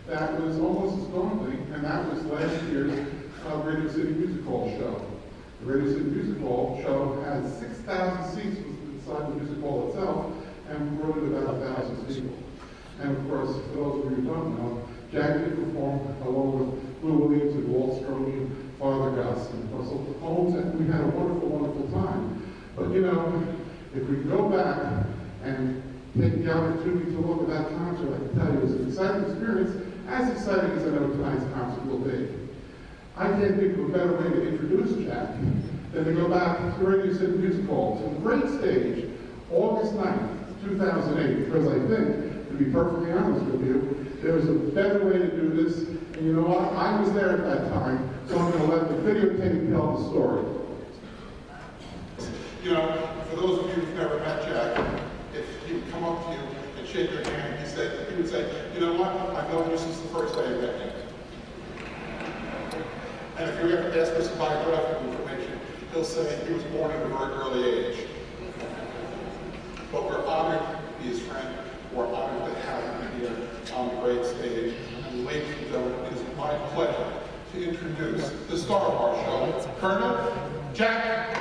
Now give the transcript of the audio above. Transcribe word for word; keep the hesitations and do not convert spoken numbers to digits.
that was almost as daunting, and that was last year's uh, Radio City Music Hall show. The Radio City Music Hall show had six thousand seats inside the music hall itself, and brought in about one thousand people. And of course, for those of you who don't know, Jack did perform along with Wurlitzer, Walt Strode, Father Gus, and Russell Holmes, and we had a wonderful, wonderful time. But you know, if we go back and take the opportunity to look at that concert, I can tell you it was an exciting experience, as exciting as I know tonight's concert will be. I can't think of a better way to introduce Jack than to go back to the Radio City Music Hall, to a great stage, August ninth, two thousand eight, because I think, to be perfectly honest with you, there was a better way to do this, and you know what, I was there at that time, so I'm going to let the videotape tell the story. You know, for those of you who've never met Jack, if he would come up to you and shake your hand, he, said, he would say, you know what, I've known you since the first day I met you. And if you ever ask for some biographical information, he'll say he was born at a very early age. But we're honored to be his friend. We're honored to have him here on the great stage. And ladies and gentlemen, it is my pleasure to introduce the star of our show, Colonel Jack